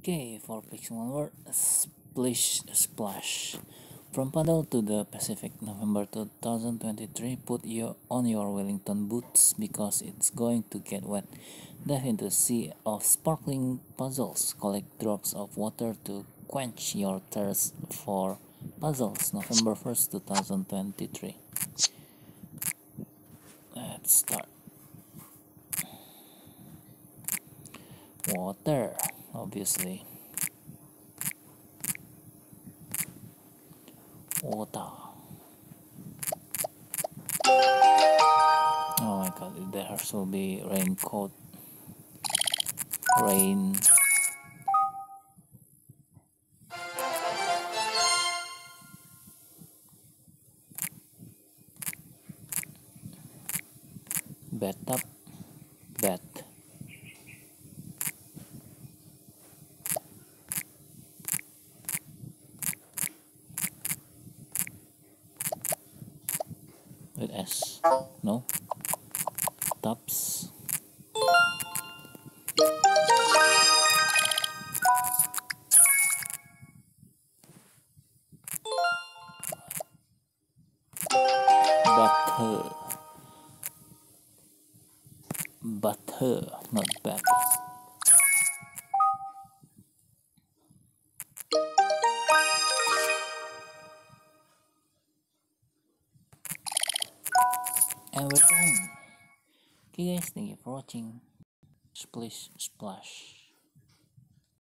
Okay, for Pics one word, splish splash. From Puddle to the Pacific, November 2023. Put on your Wellington boots because it's going to get wet. Dive into a sea of sparkling puzzles. Collect drops of water to quench your thirst for puzzles. November 1st, 2023. Let's start. Water, obviously. Water. Oh my god, there will be raincoat. Rain. Bathtub. Bat. With S. No. Tubs. Butter. Butter, not bat. And we're done. Okay guys, thank you for watching. Splish splash.